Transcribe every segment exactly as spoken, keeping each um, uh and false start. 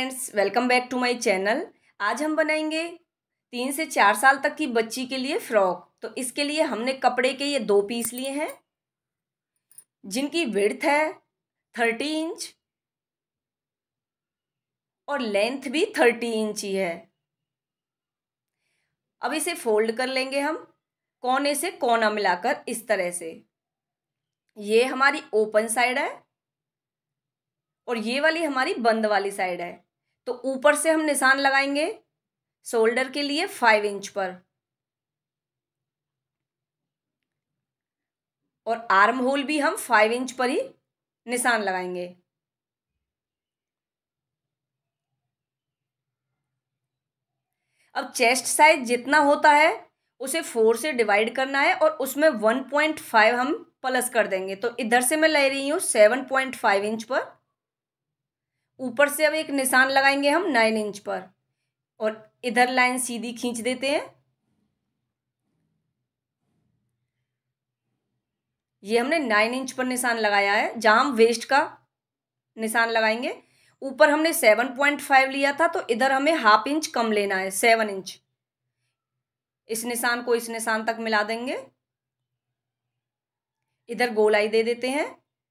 Friends, welcome back to my channel. आज हम बनाएंगे तीन से चार साल तक की बच्ची के लिए फ्रॉक। तो इसके लिए हमने कपड़े के ये दो पीस लिए हैं जिनकी विड्थ है थर्टी इंच और लेंथ भी थर्टी इंच ही है। अब इसे फोल्ड कर लेंगे हम कोने से कोना मिलाकर इस तरह से। ये हमारी ओपन साइड है और ये वाली हमारी बंद वाली साइड है। तो ऊपर से हम निशान लगाएंगे शोल्डर के लिए फाइव इंच पर और आर्म होल भी हम फाइव इंच पर ही निशान लगाएंगे। अब चेस्ट साइज जितना होता है उसे फोर से डिवाइड करना है और उसमें वन पॉइंट फाइव हम प्लस कर देंगे। तो इधर से मैं ले रही हूँ सेवन पॉइंट फाइव इंच पर। ऊपर से अब एक निशान लगाएंगे हम नाइन इंच पर और इधर लाइन सीधी खींच देते हैं। ये हमने नाइन इंच पर निशान लगाया है जहां हम वेस्ट का निशान लगाएंगे। ऊपर हमने सेवन पॉइंट फाइव लिया था तो इधर हमें हाफ इंच कम लेना है, सेवन इंच। इस निशान को इस निशान तक मिला देंगे। इधर गोलाई दे देते हैं।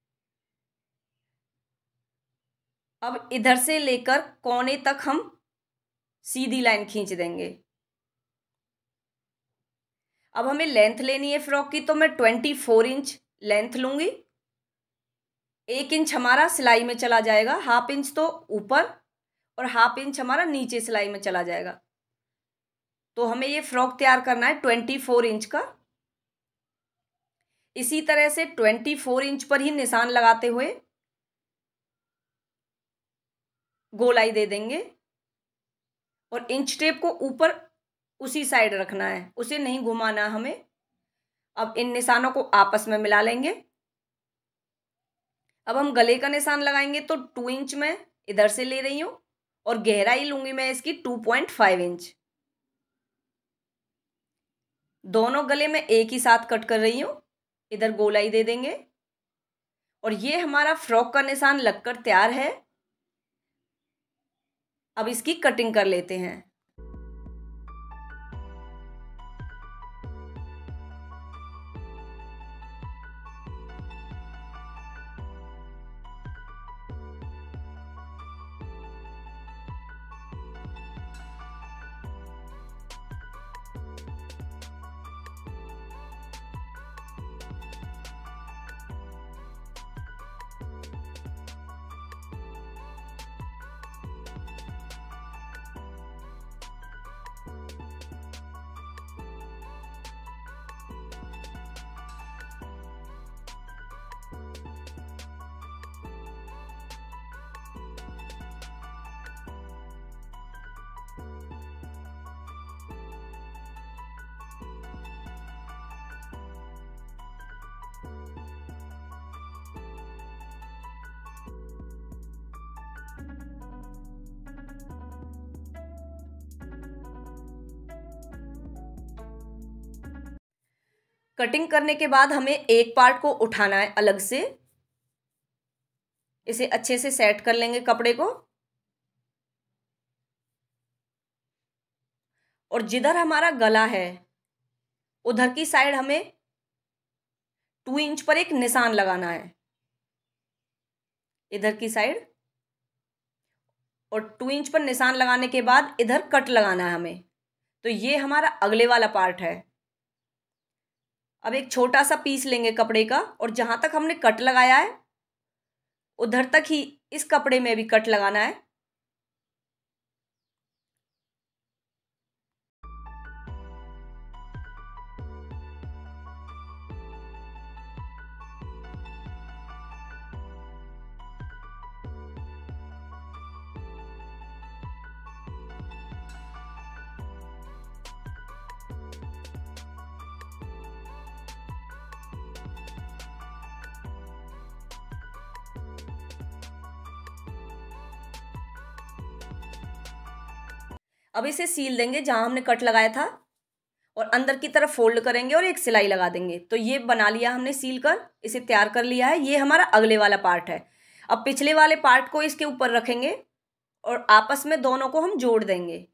अब इधर से लेकर कोने तक हम सीधी लाइन खींच देंगे। अब हमें लेंथ लेनी है फ्रॉक की, तो मैं ट्वेंटी फोर इंच लेंथ लूंगी। एक इंच हमारा सिलाई में चला जाएगा, हाफ इंच तो ऊपर और हाफ इंच हमारा नीचे सिलाई में चला जाएगा। तो हमें ये फ्रॉक तैयार करना है ट्वेंटी फोर इंच का। इसी तरह से ट्वेंटी फोर इंच पर ही निशान लगाते हुए गोलाई दे देंगे और इंच टेप को ऊपर उसी साइड रखना है, उसे नहीं घुमाना हमें। अब इन निशानों को आपस में मिला लेंगे। अब हम गले का निशान लगाएंगे तो टू इंच में इधर से ले रही हूँ और गहराई लूंगी मैं इसकी टू पॉइंट फाइव इंच। दोनों गले में एक ही साथ कट कर रही हूँ। इधर गोलाई दे देंगे और ये हमारा फ्रॉक का निशान लगकर तैयार है। अब इसकी कटिंग कर लेते हैं। कटिंग करने के बाद हमें एक पार्ट को उठाना है अलग से। इसे अच्छे से सेट कर लेंगे कपड़े को और जिधर हमारा गला है उधर की साइड हमें टू इंच पर एक निशान लगाना है, इधर की साइड। और टू इंच पर निशान लगाने के बाद इधर कट लगाना है हमें। तो ये हमारा अगले वाला पार्ट है। अब एक छोटा सा पीस लेंगे कपड़े का और जहां तक हमने कट लगाया है उधर तक ही इस कपड़े में भी कट लगाना है। अब इसे सील देंगे जहां हमने कट लगाया था और अंदर की तरफ फोल्ड करेंगे और एक सिलाई लगा देंगे। तो ये बना लिया हमने सील कर, इसे तैयार कर लिया है। ये हमारा अगले वाला पार्ट है। अब पिछले वाले पार्ट को इसके ऊपर रखेंगे और आपस में दोनों को हम जोड़ देंगे।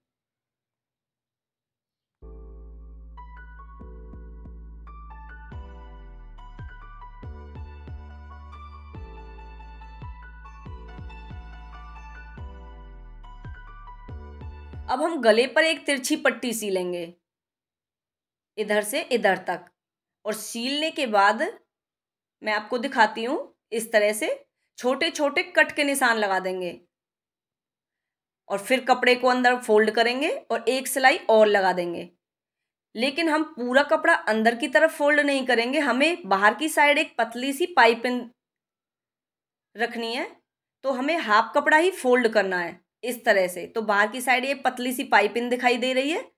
अब हम गले पर एक तिरछी पट्टी सीलेंगे इधर से इधर तक, और सीलने के बाद मैं आपको दिखाती हूँ, इस तरह से छोटे छोटे कट के निशान लगा देंगे और फिर कपड़े को अंदर फोल्ड करेंगे और एक सिलाई और लगा देंगे। लेकिन हम पूरा कपड़ा अंदर की तरफ फोल्ड नहीं करेंगे, हमें बाहर की साइड एक पतली सी पाइपिंग रखनी है, तो हमें हाफ कपड़ा ही फोल्ड करना है इस तरह से। तो बाहर की साइड ये पतली सी पाइपिंग दिखाई दे रही है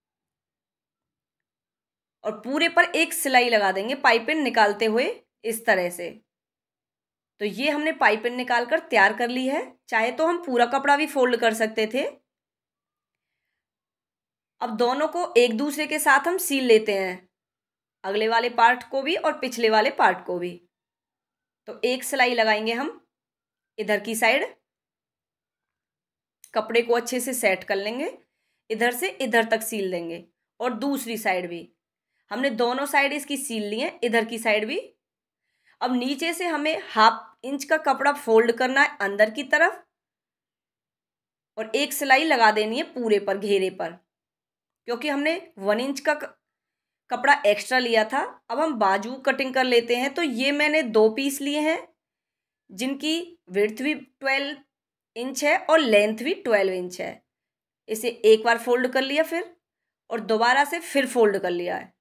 और पूरे पर एक सिलाई लगा देंगे पाइपिंग निकालते हुए इस तरह से। तो ये हमने पाइपिंग निकाल कर तैयार कर ली है। चाहे तो हम पूरा कपड़ा भी फोल्ड कर सकते थे। अब दोनों को एक दूसरे के साथ हम सील लेते हैं, अगले वाले पार्ट को भी और पिछले वाले पार्ट को भी। तो एक सिलाई लगाएंगे हम इधर की साइड, कपड़े को अच्छे से सेट कर लेंगे, इधर से इधर तक सील देंगे और दूसरी साइड भी हमने दोनों साइड इसकी सील ली है, इधर की साइड भी। अब नीचे से हमें हाफ इंच का कपड़ा फोल्ड करना है अंदर की तरफ और एक सिलाई लगा देनी है पूरे पर, घेरे पर, क्योंकि हमने वन इंच का कपड़ा एक्स्ट्रा लिया था। अब हम बाजू कटिंग कर लेते हैं। तो ये मैंने दो पीस लिए हैं जिनकी विड्थ भी ट्वेल्व इंच है और लेंथ भी ट्वेल्व इंच है। इसे एक बार फोल्ड कर लिया फिर और दोबारा से फिर फोल्ड कर लिया है।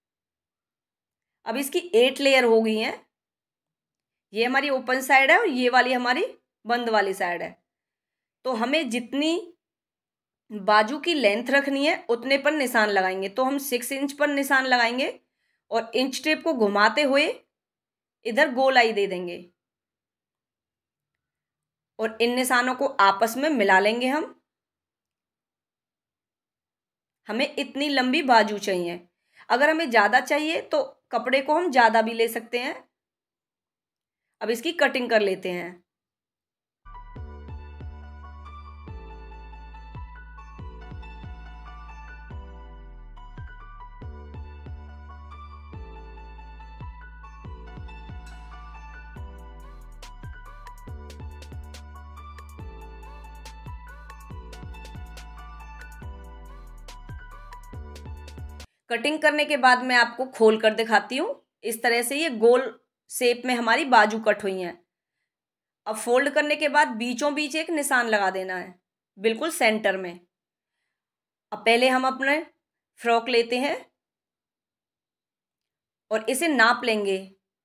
अब इसकी एट लेयर हो गई हैं। ये हमारी ओपन साइड है और ये वाली हमारी बंद वाली साइड है। तो हमें जितनी बाजू की लेंथ रखनी है उतने पर निशान लगाएंगे। तो हम सिक्स इंच पर निशान लगाएंगे और इंच टेप को घुमाते हुए इधर गोलाई दे देंगे और इन निशानों को आपस में मिला लेंगे हम। हमें इतनी लंबी बाजू चाहिए। अगर हमें ज़्यादा चाहिए तो कपड़े को हम ज़्यादा भी ले सकते हैं। अब इसकी कटिंग कर लेते हैं। कटिंग करने के बाद मैं आपको खोल कर दिखाती हूँ। इस तरह से ये गोल शेप में हमारी बाजू कट हुई हैं। अब फोल्ड करने के बाद बीचों बीच एक निशान लगा देना है बिल्कुल सेंटर में। अब पहले हम अपने फ्रॉक लेते हैं और इसे नाप लेंगे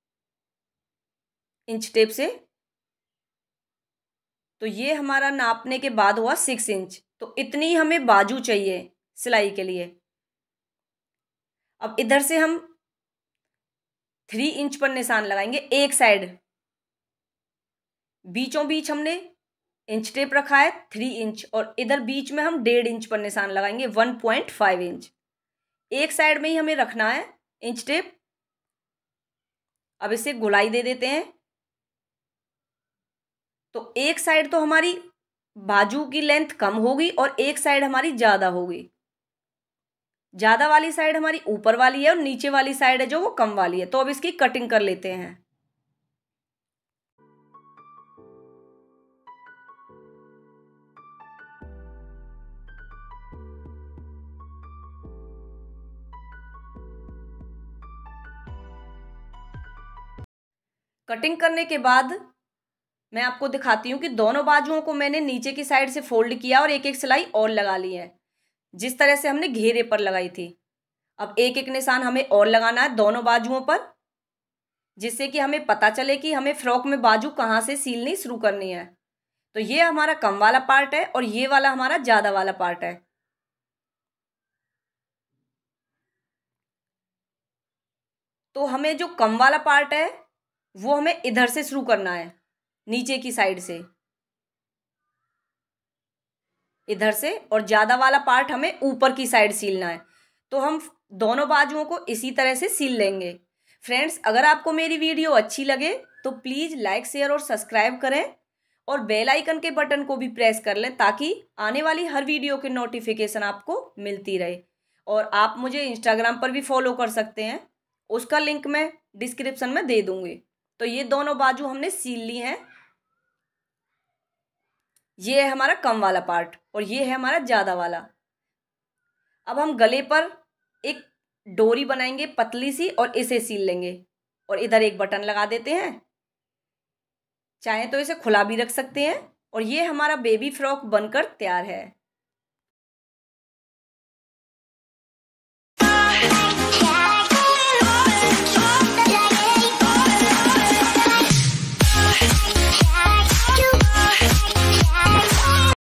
इंच टेप से। तो ये हमारा नापने के बाद हुआ सिक्स इंच। तो इतनी हमें बाजू चाहिए सिलाई के लिए। अब इधर से हम थ्री इंच पर निशान लगाएंगे एक साइड। बीचों बीच हमने इंच टेप रखा है थ्री इंच और इधर बीच में हम डेढ़ इंच पर निशान लगाएंगे वन पॉइंट फाइव इंच। एक साइड में ही हमें रखना है इंच टेप। अब इसे गोलाई दे देते हैं। तो एक साइड तो हमारी बाजू की लेंथ कम होगी और एक साइड हमारी ज़्यादा होगी। ज़्यादा वाली साइड हमारी ऊपर वाली है और नीचे वाली साइड है जो वो कम वाली है। तो अब इसकी कटिंग कर लेते हैं। कटिंग करने के बाद मैं आपको दिखाती हूँ कि दोनों बाजुओं को मैंने नीचे की साइड से फोल्ड किया और एक एक सिलाई और लगा ली है जिस तरह से हमने घेरे पर लगाई थी। अब एक एक निशान हमें और लगाना है दोनों बाजुओं पर, जिससे कि हमें पता चले कि हमें फ्रॉक में बाजू कहाँ से सीलनी शुरू करनी है। तो ये हमारा कम वाला पार्ट है और ये वाला हमारा ज़्यादा वाला पार्ट है। तो हमें जो कम वाला पार्ट है वो हमें इधर से शुरू करना है, नीचे की साइड से इधर से, और ज़्यादा वाला पार्ट हमें ऊपर की साइड सीलना है। तो हम दोनों बाजुओं को इसी तरह से सील लेंगे। फ्रेंड्स, अगर आपको मेरी वीडियो अच्छी लगे तो प्लीज़ लाइक शेयर और सब्सक्राइब करें और बेल आइकन के बटन को भी प्रेस कर लें ताकि आने वाली हर वीडियो की नोटिफिकेशन आपको मिलती रहे। और आप मुझे इंस्टाग्राम पर भी फॉलो कर सकते हैं, उसका लिंक मैं डिस्क्रिप्शन में दे दूँगी। तो ये दोनों बाजू हमने सील ली हैं। ये है हमारा कम वाला पार्ट और ये है हमारा ज़्यादा वाला। अब हम गले पर एक डोरी बनाएंगे पतली सी और इसे सील लेंगे और इधर एक बटन लगा देते हैं। चाहे तो इसे खुला भी रख सकते हैं और ये हमारा बेबी फ्रॉक बनकर तैयार है।